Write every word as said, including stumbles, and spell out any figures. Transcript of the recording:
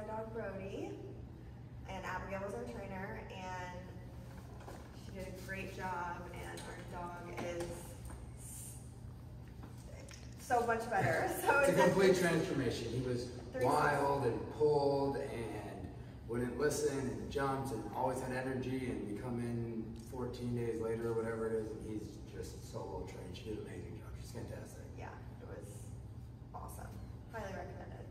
my dog Brody, and Abigail was our trainer, and she did a great job, and our dog is so much better. So it's a complete transformation. He was Three wild and pulled and wouldn't listen and jumped and always had energy, and we come in fourteen days later or whatever it is, and he's just so well trained. She did an amazing job. She's fantastic. Yeah, it was awesome. Highly recommended.